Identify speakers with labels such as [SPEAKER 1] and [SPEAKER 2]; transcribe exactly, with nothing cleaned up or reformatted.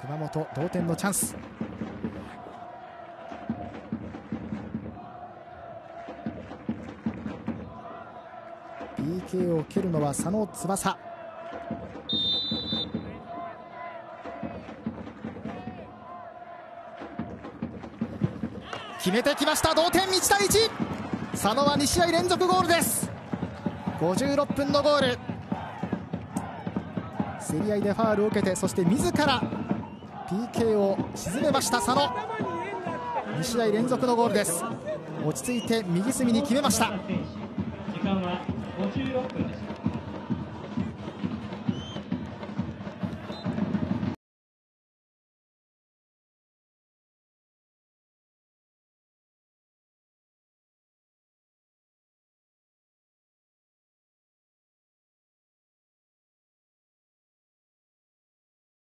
[SPEAKER 1] 熊本同点のチャンス。ピーケー を蹴るのは佐野翼。決めてきました。同点いちたいいち。佐野はに試合連続ゴールです。ごじゅうろっぷんのゴール。競り合いでファウルを受けて、そして自ら ピーケー を沈めました佐野。に試合連続のゴールです。落ち着いて右隅に決めました。時間はごじゅうろっぷん。